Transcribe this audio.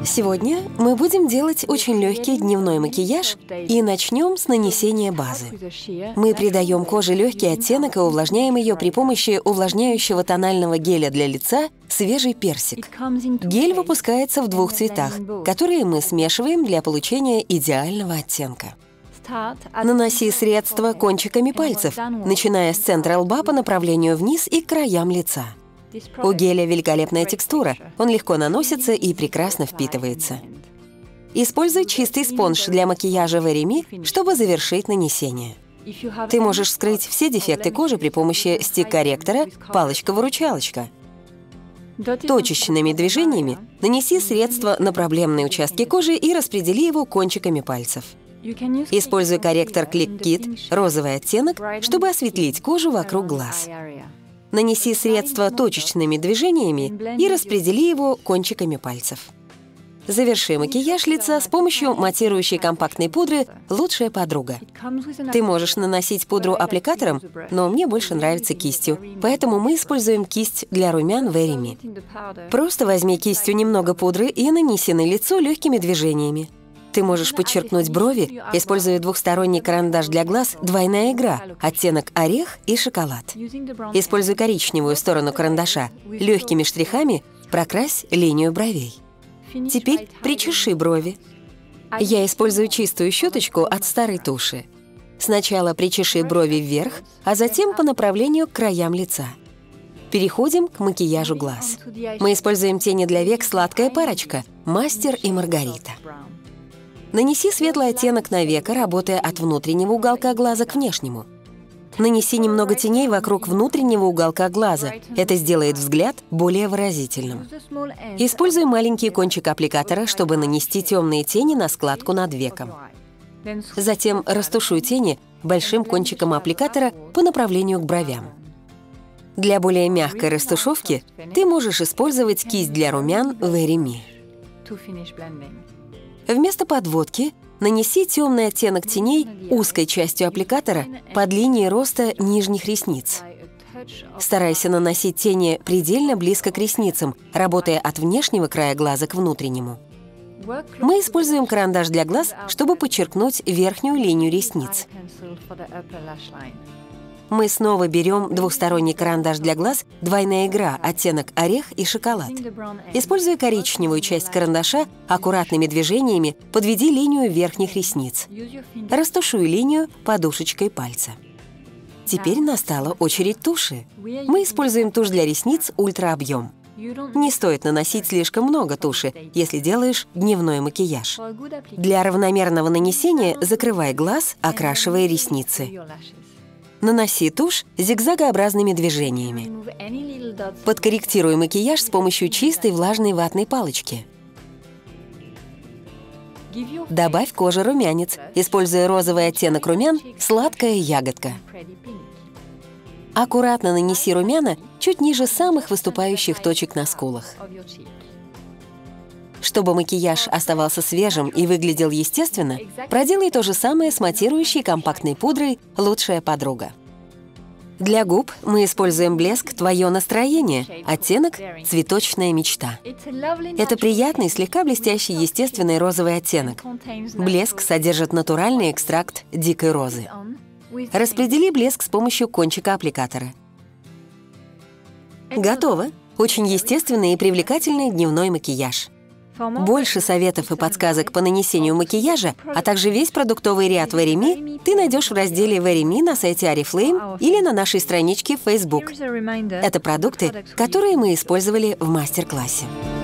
Сегодня мы будем делать очень легкий дневной макияж и начнем с нанесения базы. Мы придаем коже легкий оттенок и увлажняем ее при помощи увлажняющего тонального геля для лица «Свежий персик». Гель выпускается в двух цветах, которые мы смешиваем для получения идеального оттенка. Наноси средство кончиками пальцев, начиная с центра лба по направлению вниз и к краям лица. У геля великолепная текстура, он легко наносится и прекрасно впитывается. Используй чистый спонж для макияжа Very Me, чтобы завершить нанесение. Ты можешь скрыть все дефекты кожи при помощи стик-корректора «Палочка-выручалочка». Точечными движениями нанеси средство на проблемные участки кожи и распредели его кончиками пальцев. Используй корректор Click Kit розовый оттенок, чтобы осветлить кожу вокруг глаз. Нанеси средство точечными движениями и распредели его кончиками пальцев. Заверши макияж лица с помощью матирующей компактной пудры «Лучшая подруга». Ты можешь наносить пудру аппликатором, но мне больше нравится кистью, поэтому мы используем кисть для румян Very Me. Просто возьми кистью немного пудры и нанеси на лицо легкими движениями. Ты можешь подчеркнуть брови, используя двухсторонний карандаш для глаз «Двойная игра», оттенок «Орех» и «Шоколад». Используй коричневую сторону карандаша. Легкими штрихами прокрась линию бровей. Теперь причеши брови. Я использую чистую щеточку от старой туши. Сначала причеши брови вверх, а затем по направлению к краям лица. Переходим к макияжу глаз. Мы используем тени для век «Сладкая парочка» «Мастер и Маргарита». Нанеси светлый оттенок на веко, работая от внутреннего уголка глаза к внешнему. Нанеси немного теней вокруг внутреннего уголка глаза. Это сделает взгляд более выразительным. Используй маленький кончик аппликатора, чтобы нанести темные тени на складку над веком. Затем растушуй тени большим кончиком аппликатора по направлению к бровям. Для более мягкой растушевки ты можешь использовать кисть для румян Very Me. Вместо подводки нанеси темный оттенок теней узкой частью аппликатора под линией роста нижних ресниц. Старайся наносить тени предельно близко к ресницам, работая от внешнего края глаза к внутреннему. Мы используем карандаш для глаз, чтобы подчеркнуть верхнюю линию ресниц. Мы снова берем двухсторонний карандаш для глаз «Двойная игра», оттенок «Орех» и «Шоколад». Используя коричневую часть карандаша, аккуратными движениями подведи линию верхних ресниц. Растушуй линию подушечкой пальца. Теперь настала очередь туши. Мы используем тушь для ресниц «Ультра-объем». Не стоит наносить слишком много туши, если делаешь дневной макияж. Для равномерного нанесения закрывай глаз, окрашивая ресницы. Наноси тушь зигзагообразными движениями. Подкорректируй макияж с помощью чистой влажной ватной палочки. Добавь коже румянец, используя розовый оттенок румян «Сладкая ягодка». Аккуратно нанеси румяна чуть ниже самых выступающих точек на скулах. Чтобы макияж оставался свежим и выглядел естественно, проделай то же самое с матирующей компактной пудрой «Лучшая подруга». Для губ мы используем блеск «Твое настроение», оттенок «Цветочная мечта». Это приятный, слегка блестящий естественный розовый оттенок. Блеск содержит натуральный экстракт дикой розы. Распредели блеск с помощью кончика аппликатора. Готово! Очень естественный и привлекательный дневной макияж. Больше советов и подсказок по нанесению макияжа, а также весь продуктовый ряд Very Me ты найдешь в разделе Very Me на сайте Oriflame или на нашей страничке в Facebook. Это продукты, которые мы использовали в мастер-классе.